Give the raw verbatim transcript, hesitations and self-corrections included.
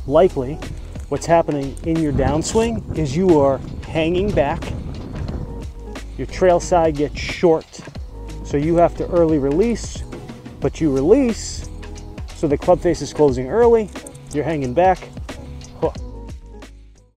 likely what's happening in your downswing is you are hanging back, your trail side gets short, so you have to early release, but you release, so the club face is closing early, you're hanging back,